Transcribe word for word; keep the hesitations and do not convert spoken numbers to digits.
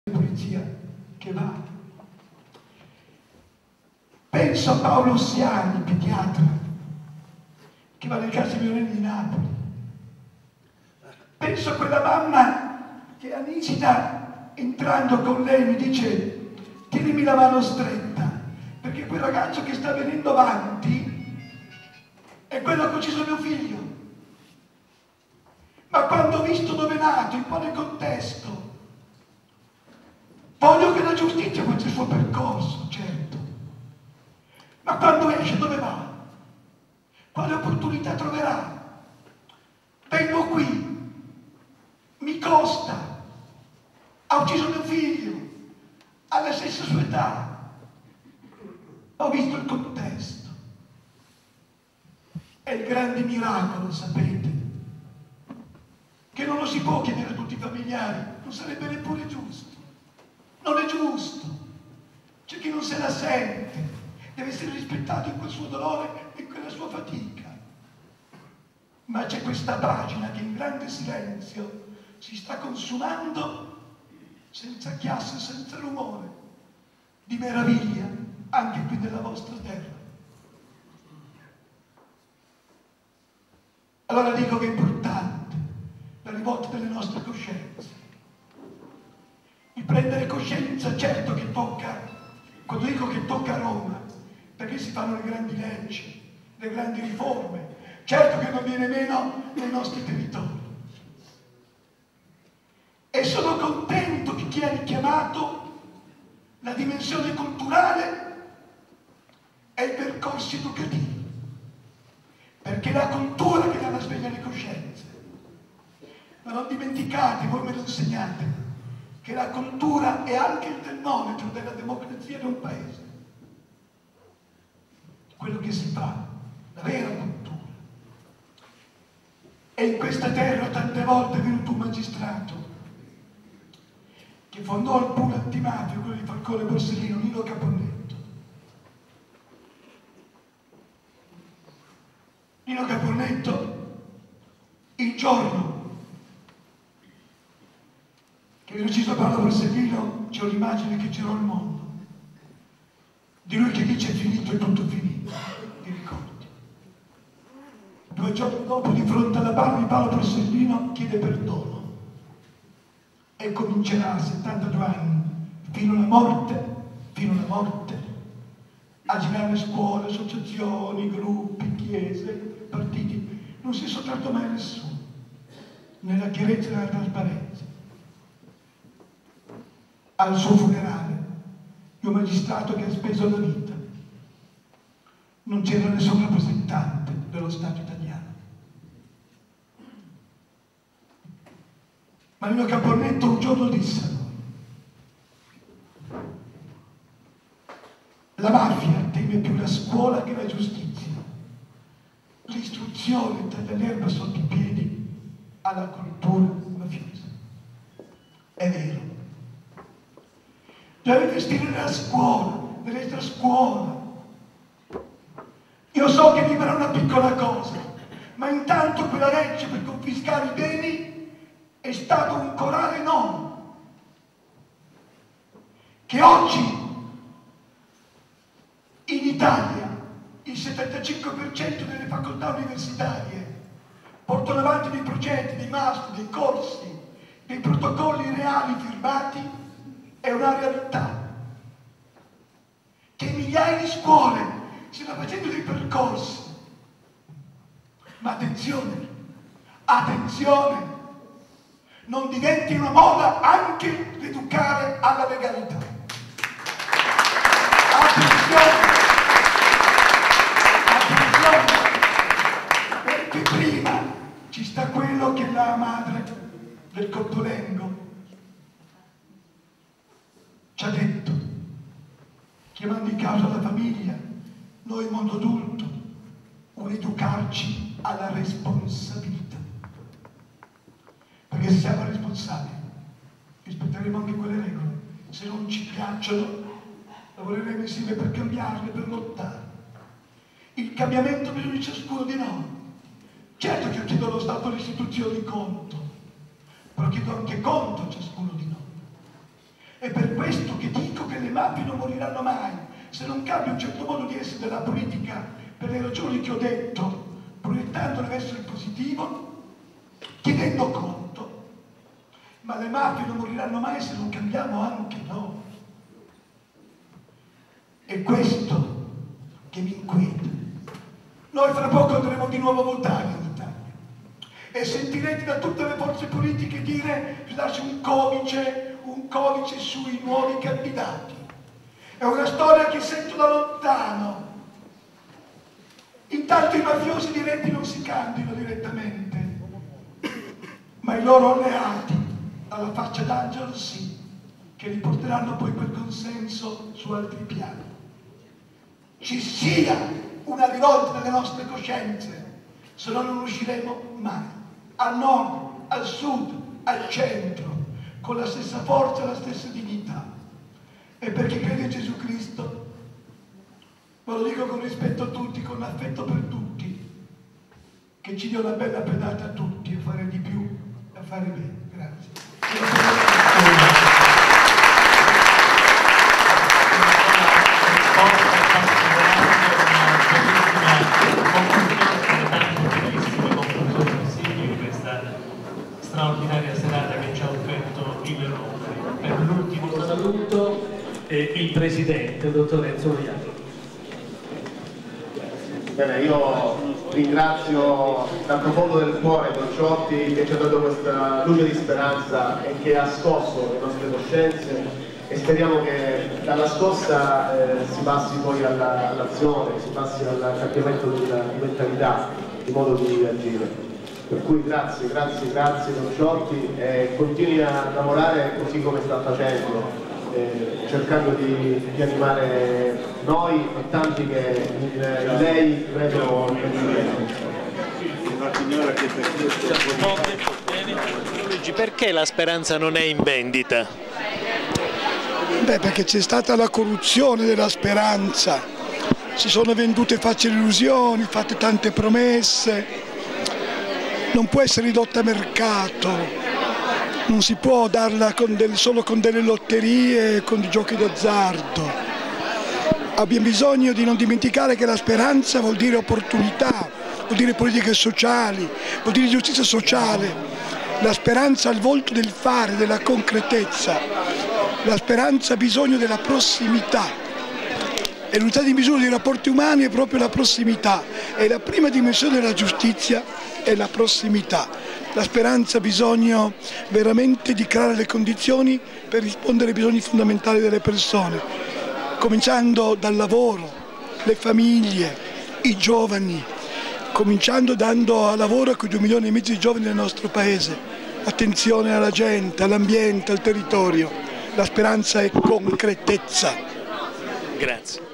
polizia che va. Penso a Paolo Ossiani, pediatra, che va nel carcere minorile di Napoli. Penso a quella mamma che a Nicita, entrando con lei, mi dice: tienimi la mano stretta, perché quel ragazzo che sta venendo avanti è quello che ha ucciso mio figlio. Ma quando ho visto dove è nato, in quale contesto, voglio che la giustizia faccia il suo percorso, certo. Ma quando esce dove va? Quale opportunità troverà? Vengo qui, mi costa, ha ucciso mio figlio, alla stessa sua età. Ho visto il contesto. È il grande miracolo, sapete, che non lo si può chiedere a tutti i familiari, non sarebbe neppure giusto. Non è giusto. C'è chi non se la sente, deve essere rispettato in quel suo dolore e in quella sua fatica. Ma c'è questa pagina che in grande silenzio si sta consumando, senza chiasso e senza rumore, di meraviglia anche qui nella vostra terra. Allora dico che è importante la rivolta delle nostre coscienze, di prendere coscienza, certo che tocca, quando dico che tocca a Roma, perché si fanno le grandi leggi, le grandi riforme, certo che non viene meno nei nostri territori. E sono contento che chi ha richiamato la dimensione culturale e i percorsi educativi, perché è la cultura che dà la sveglia alle coscienze. Ma non dimenticate, voi me lo insegnate, che la cultura è anche il termometro della democrazia di un paese. Quello che si fa, la vera cultura. E in questa terra tante volte è venuto un magistrato che fondò il pool antimafia, quello di Falcone Borsellino, Nino Caponnetto. Nino Caponnetto, il giorno che viene ucciso Paolo Borsellino, c'è un'immagine che girò il mondo di lui che dice: è finito, è tutto finito, ti ricordi? Due giorni dopo, di fronte alla barba di Paolo Borsellino, chiede perdono e comincerà a settantadue anni, fino alla morte, fino alla morte, a girare scuole, associazioni, gruppi, chiese, partiti. Non si è sottratto mai a nessuno, nella chiarezza e nella trasparenza. Al suo funerale, di un magistrato che ha speso la vita, non c'era nessun rappresentante dello Stato italiano. Ma Nino Caponnetto un giorno disse a noi: la mafia teme più la scuola che la giustizia. L'istruzione taglia l'erba sotto i piedi alla cultura mafiosa. È vero. Deve investire nella scuola, nell'extrascuola. Io so che vivrà una piccola cosa, ma intanto quella legge per confiscare i beni è stato un corale no, che oggi in Italia il settantacinque per cento delle facoltà universitarie portano avanti dei progetti, dei master, dei corsi, dei protocolli reali firmati. È una realtà che migliaia di scuole stanno facendo dei percorsi. Ma attenzione, attenzione, non diventi una moda anche l'educare alla legalità. Attenzione, attenzione, perché prima ci sta quello che è la madre del Cottolengo ci ha detto, chiamando in causa la famiglia, noi mondo adulto, un educarci alla responsabilità. Perché se siamo responsabili, rispetteremo anche quelle regole. Se non ci piacciono, lavoreremo insieme per cambiarle, per lottare. Il cambiamento bisogna di ciascuno di noi. Certo che io chiedo allo Stato e alle istituzioni conto, però chiedo anche conto a ciascuno di noi. È per questo che dico che le mafie non moriranno mai, se non cambia un certo modo di essere della politica, per le ragioni che ho detto, proiettandola verso il positivo, tenendo conto. Ma le mafie non moriranno mai se non cambiamo anche noi. È questo che mi inquieta. Noi fra poco andremo di nuovo a votare in Italia e sentirete da tutte le forze politiche dire che lascia un codice, un codice sui nuovi candidati. È una storia che sento da lontano. Intanto i mafiosi diretti non si candidano direttamente, ma i loro alleati, alla faccia d'angelo sì, che riporteranno poi quel consenso su altri piani. Ci sia una rivolta delle nostre coscienze, se no non usciremo mai, al nord, al sud, al centro, con la stessa forza e la stessa dignità. E per chi crede in Gesù Cristo, ma lo dico con rispetto a tutti, con affetto per tutti, che ci dia una bella pedata a tutti, a fare di più, a fare bene. Grazie. Straordinaria serata che ci ha offerto il Roma. Per l'ultimo saluto eh, il Presidente, dottor Enzo Iacchi. Bene, io ringrazio dal profondo del cuore Don Ciotti che ci ha dato questa luce di speranza e che ha scosso le nostre coscienze e speriamo che dalla scossa eh, si passi poi all'azione, si passi al cambiamento di mentalità, di modo di agire. Per cui grazie, grazie, grazie Don Ciotti e continui a lavorare così come sta facendo, eh, cercando di, di animare noi e tanti che in, in lei vedono il Una signora che per questo... Luigi, perché la speranza non è in vendita? Beh, perché c'è stata la corruzione della speranza, si sono vendute facili illusioni, fatte tante promesse. Non può essere ridotta a mercato, non si può darla con del, solo con delle lotterie, con i giochi d'azzardo. Abbiamo bisogno di non dimenticare che la speranza vuol dire opportunità, vuol dire politiche sociali, vuol dire giustizia sociale. La speranza ha il volto del fare, della concretezza. La speranza ha bisogno della prossimità. E l'unità di misura dei rapporti umani è proprio la prossimità. È la prima dimensione della giustizia. È la prossimità. La speranza ha bisogno veramente di creare le condizioni per rispondere ai bisogni fondamentali delle persone, cominciando dal lavoro, le famiglie, i giovani, cominciando dando a lavoro a quei due milioni e mezzo di giovani del nostro paese. Attenzione alla gente, all'ambiente, al territorio. La speranza è concretezza. Grazie.